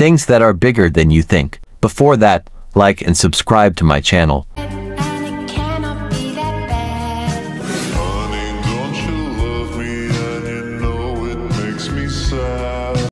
things that are bigger than you think. Before that, like and subscribe to my channel.